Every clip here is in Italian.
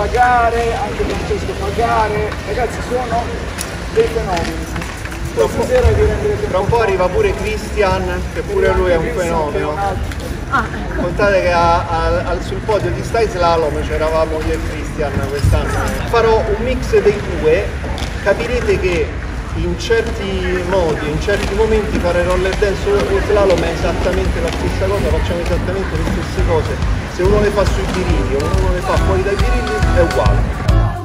gare, anche Francesco fa gare, ragazzi sono dei fenomeni. Stasera vi renderete tra un po' arriva pure Christian, che pure lui è un fenomeno. Contate che sul podio di Stai Slalom c'eravamo io e Christian quest'anno. Farò un mix dei due, capirete che in certi modi, in certi momenti fare roller dance o slalom è esattamente la stessa cosa, facciamo esattamente le stesse cose. Se uno le fa sui birilli o uno le fa fuori dai birilli è uguale.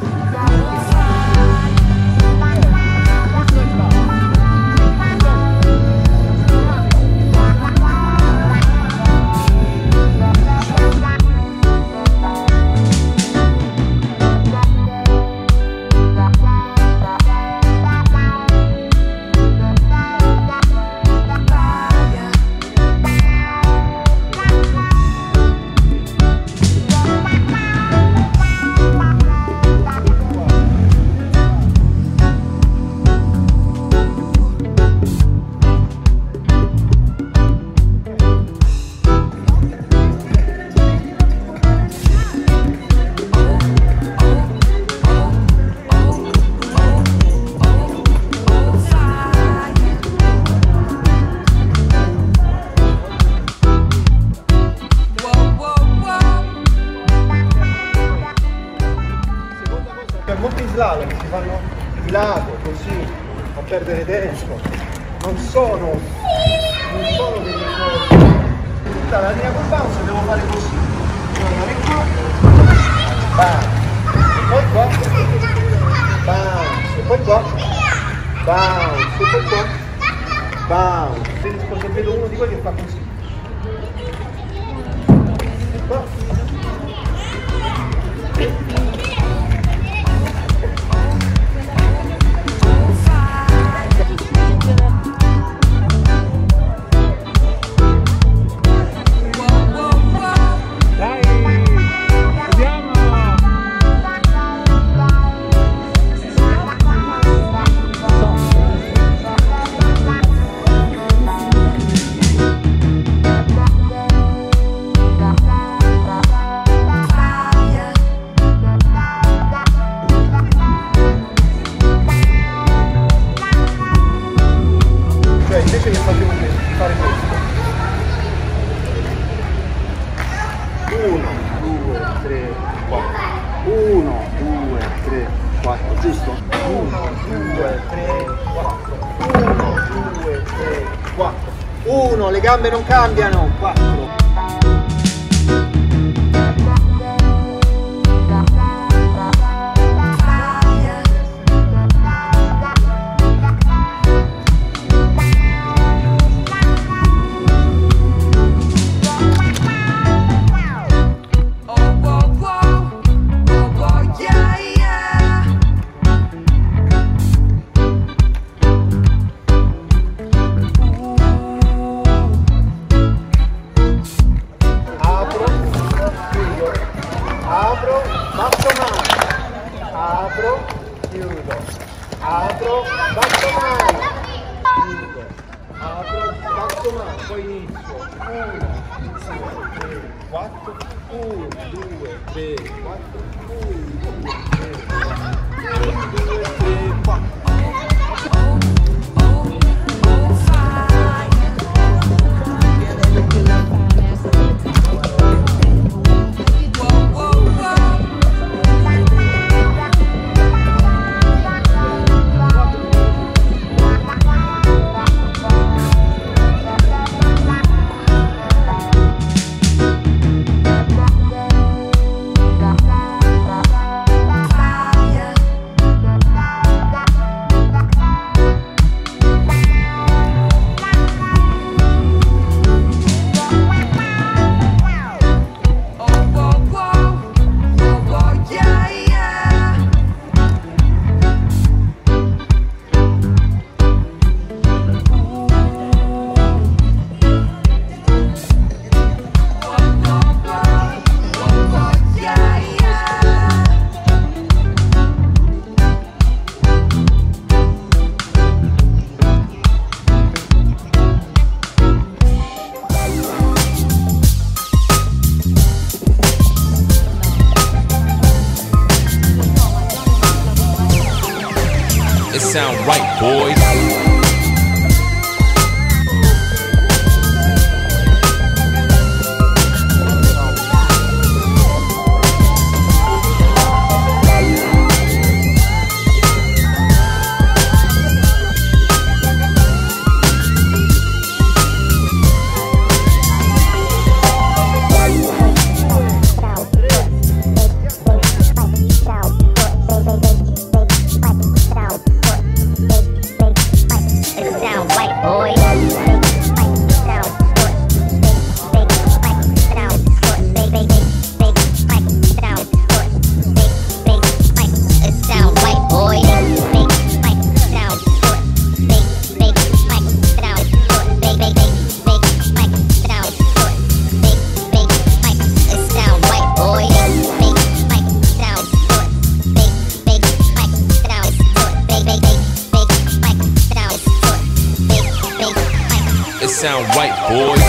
Molti slalom si fanno di lato così a perdere tempo, non sono delle cose. Tutta la linea con bounce devo fare così, devo andare qua, bounce, e poi qua, bounce, e poi qua, bounce, e poi qua, bounce. Se vedo uno di quelli che fa così, e qua. Invece che facevo di fare questo 1, 2, 3, 4 1, 2, 3, 4 giusto? 1, 2, 3, 4 1, 2, 3, 4 1, le gambe non cambiano 4. Apro, chiudo, apro, basso mano, chiudo, apro, basso mano, poi inizio, 1, 2, 3, 4, 1, 2, 3, 4, 1, 2, 3, 4, 1, 2, 3, 4. sound right, boys. Sound right, boys.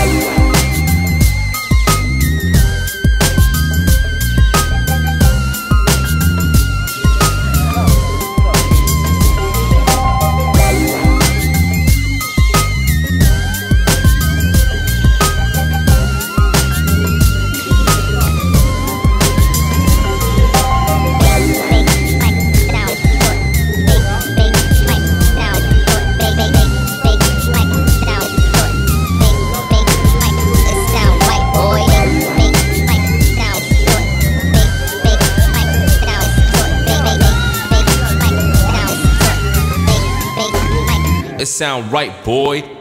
It sound right, boy.